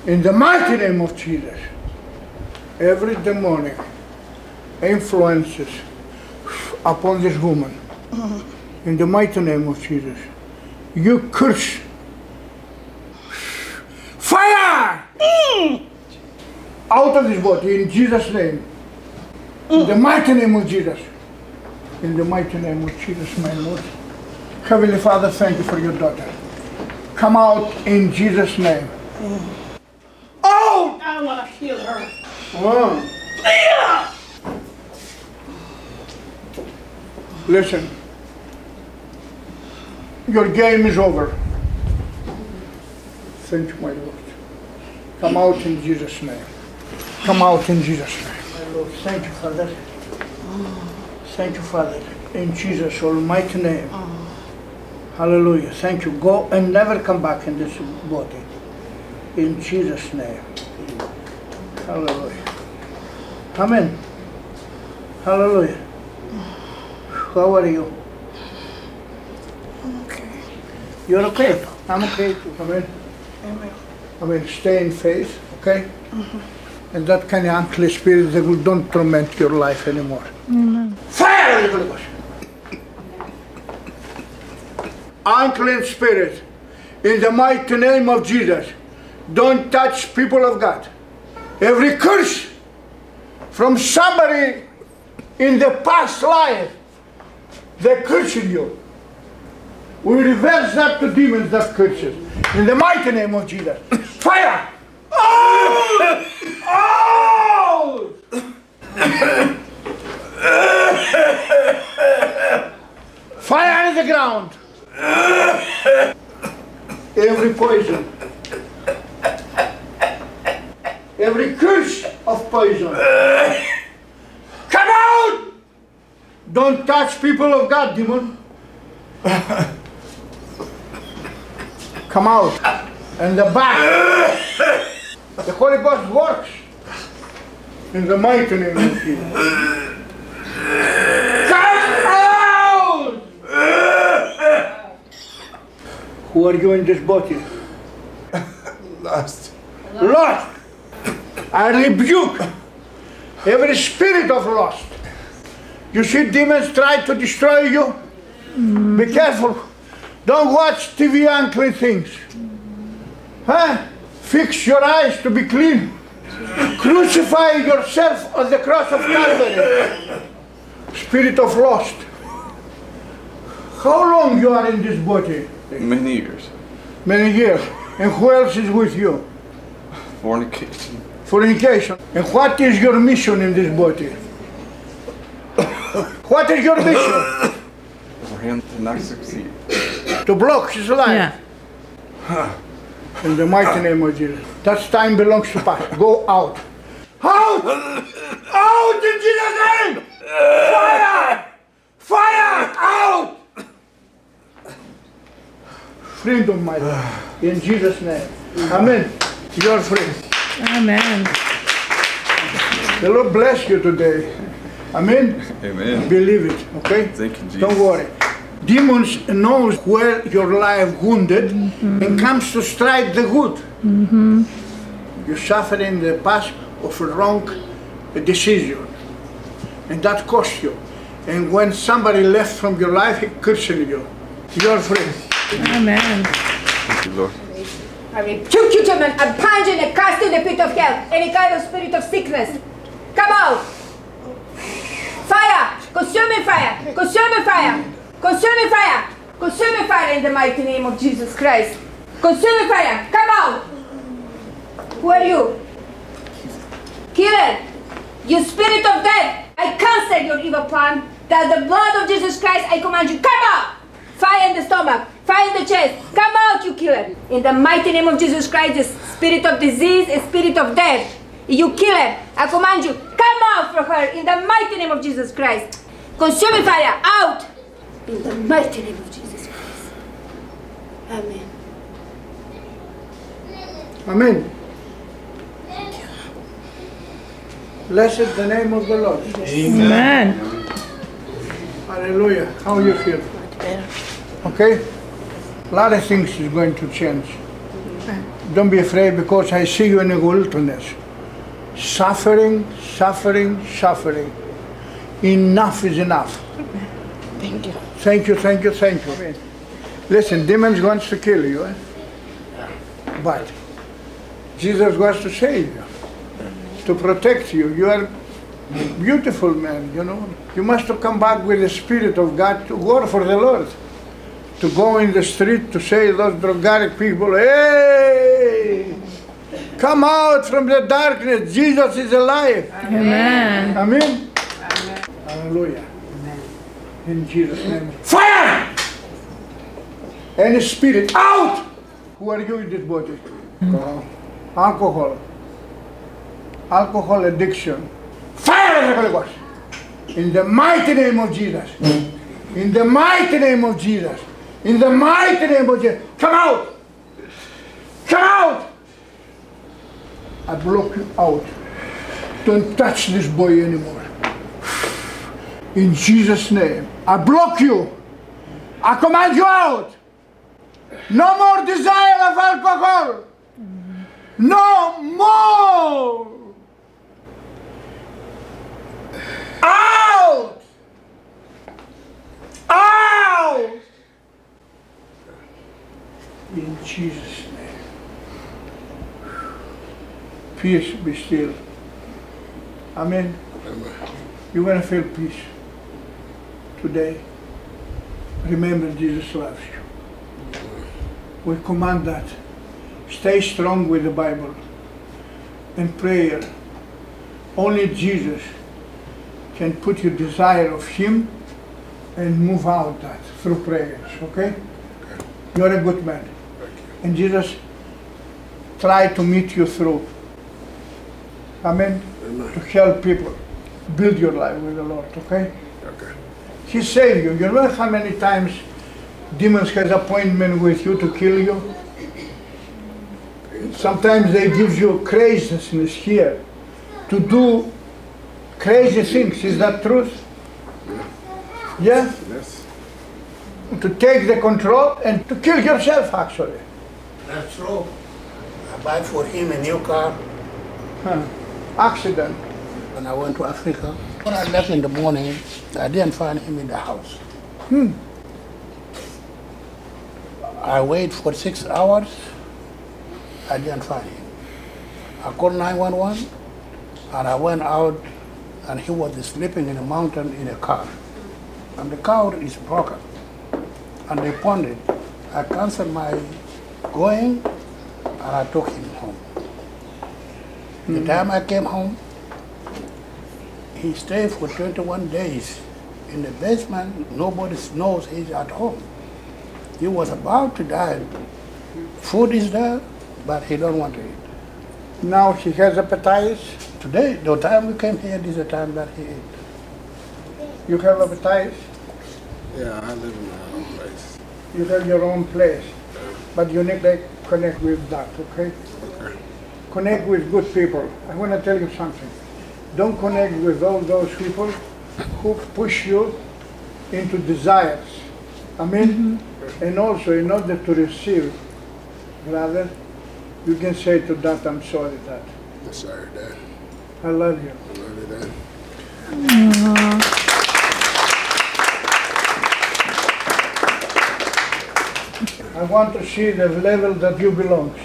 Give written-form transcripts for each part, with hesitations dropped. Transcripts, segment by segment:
In the mighty name of Jesus, every demonic influences upon this woman, in the mighty name of Jesus, you curse. Fire! Out of this body, in Jesus' name. In the mighty name of Jesus. In the mighty name of Jesus, my Lord. Heavenly Father, thank you for your daughter. Come out in Jesus' name. Oh! I want to heal her. Oh. Yeah. Listen. Your game is over. Thank you, my Lord. Come out in Jesus' name. Come out in Jesus' name. My Lord, thank you, Father. Thank you, Father. In Jesus' almighty name. Hallelujah. Thank you. Go and never come back in this body. In Jesus' name. Hallelujah. Amen. Hallelujah. How are you? Okay. You're okay? I'm okay too. Amen. Amen. Amen. Stay in faith, okay? And that kind of unclean spirit, they will don't torment your life anymore. Amen. Fire of the Holy Ghost! Unclean spirit, in the mighty name of Jesus, don't touch people of God. Every curse from somebody in the past life, they're cursing you. We reverse that to demons that curses. In the mighty name of Jesus. Fire! Oh! Oh! Fire in the ground. Every poison. Every curse of poison. Come out! Don't touch people of God, demon. Come out. And the back. The Holy Ghost works. In the mighty name of Jesus. Come out! Who are you in this body? Lost. Lost. I rebuke every spirit of lust. You see demons try to destroy you? Be careful. Don't watch TV unclean things. Huh? Fix your eyes to be clean. Crucify yourself on the cross of Calvary. Spirit of lust. How long you are in this body? Many years. Many years. And who else is with you? Fornication. Fornication. And what is your mission in this body? What is your mission? For him to not succeed. To block his life. Yeah. In the mighty name of Jesus. That time belongs to pass. Go out. Out! Out in Jesus' name! Fire! Fire! Out! Freedom, my Lord. In Jesus' name. Amen. You are free. Amen. The Lord bless you today. Amen. Amen. Believe it, okay? Thank you, Jesus. Don't worry. Demons knows where your life wounded and comes to strike the good. You suffered in the past of a wrong decision, and that cost you. And when somebody left from your life, he cursing you. You are free. Amen. Thank you, Lord. I rebuke you, demon. I plunge in and cast in the pit of hell. Any kind of spirit of sickness. Come out. Fire. Consuming fire. Consuming fire. Consuming fire. Consuming fire in the mighty name of Jesus Christ. Consuming fire. Come out. Who are you? Killer. You spirit of death. I cancel your evil plan. That the blood of Jesus Christ, I command you, come out. Fire in the stomach. Fire in the chest. Come out, you killer. In the mighty name of Jesus Christ, the spirit of disease, the spirit of death. You killer. I command you, come out from her in the mighty name of Jesus Christ. Consuming fire, out. In the mighty name of Jesus Christ. Amen. Amen. Blessed the name of the Lord. Amen. Hallelujah. How you feel? Okay? A lot of things is going to change. Don't be afraid, because I see you in the wilderness. Suffering, suffering, suffering. Enough is enough. Thank you. Thank you, thank you, thank you. Listen, demons wants to kill you, eh? But Jesus wants to save you, to protect you. You are beautiful man, you know. You must come back with the Spirit of God to work for the Lord. To go in the street to say those drug people, hey, come out from the darkness. Jesus is alive. Amen. Amen. Amen. Hallelujah. Amen. In Jesus' name. Fire! Any spirit out! Who are you in this body? Alcohol. Alcohol addiction. Fire of the Holy Ghost. In the mighty name of Jesus. In the mighty name of Jesus. In the mighty name of Jesus. Come out! Come out! I block you out. Don't touch this boy anymore. In Jesus' name. I block you. I command you out. No more desire of alcohol. No more. Out! Out! In Jesus' name. Peace be still. Amen. You're going to feel peace today. Remember, Jesus loves you. We command that. Stay strong with the Bible and prayer. Only Jesus can put your desire of Him and move out that through prayers, okay? You're a good man. And Jesus tried to meet you through. Amen? To help people build your life with the Lord, okay? He saved you. You know how many times demons has appointment with you to kill you? Sometimes they give you craziness here to do crazy things. Is that truth? Yeah? Yes. To take the control and to kill yourself, actually. That's true. I buy for him a new car. Accident. When I went to Africa, when I left in the morning, I didn't find him in the house. I waited for 6 hours. I didn't find him. I called 911 and I went out and he was sleeping in a mountain in a car. And the car is broken. And they pawned it. I canceled my going and I took him home. The time I came home, he stayed for 21 days in the basement. Nobody knows he's at home. He was about to die. Food is there, but he don't want to eat. Now he has appetite. Today, the time we came here, this is the time that he ate. You have appetite. Yeah, I live in my own place. You have your own place. But you need to connect with that, okay? Okay. Connect with good people. I want to tell you something. Don't connect with all those people who push you into desires. Amen? And also, in order to receive, brother, you can say to that, I'm sorry, Dad. I'm sorry, Dad. I love you. I love you, Dad. I want to see the level that you belong.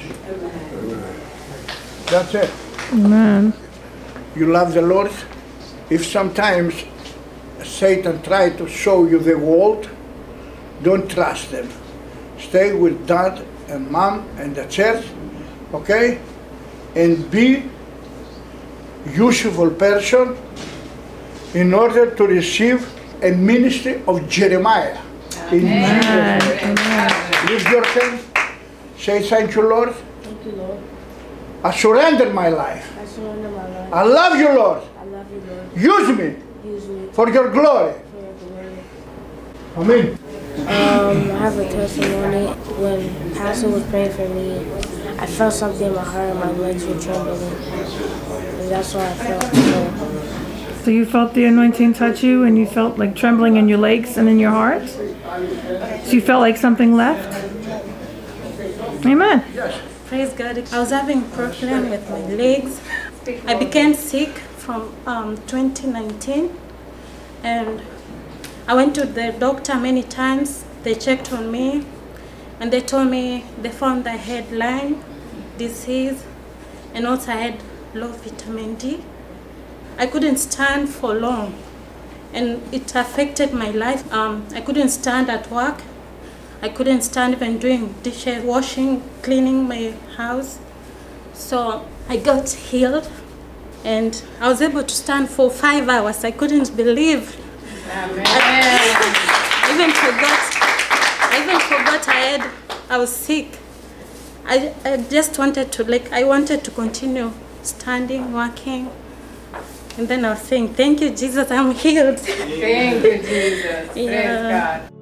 That's it. Amen. You love the Lord. If sometimes Satan tries to show you the world, don't trust them. Stay with dad and mom and the church, okay? And be useful person in order to receive a ministry of Jeremiah. In Jesus' name. Lift your hand. Say, thank you, Lord. Thank you, Lord. I surrender my life. I surrender my life. I love you, Lord. I love you, Lord. Use me Use me for your glory. for your glory. Amen. I have a testimony. When Pastor was praying for me, I felt something in my heart and my legs were trembling. And that's why I felt. So you felt the anointing touch you and you felt like trembling in your legs and in your heart? So you felt like something left? Amen. Yes. Praise God. I was having problem with my legs. I became sick from 2019, and I went to the doctor many times. They checked on me, and they told me they found I had Lyme disease, and also I had low vitamin D. I couldn't stand for long, and it affected my life. I couldn't stand at work. I couldn't stand even doing dishes, washing, cleaning my house. So I got healed, and I was able to stand for 5 hours. I couldn't believe. Amen. I even forgot I was sick. I just wanted to, I wanted to continue standing, working. And then I was saying, thank you, Jesus, I'm healed. Thank you, Jesus. Praise God.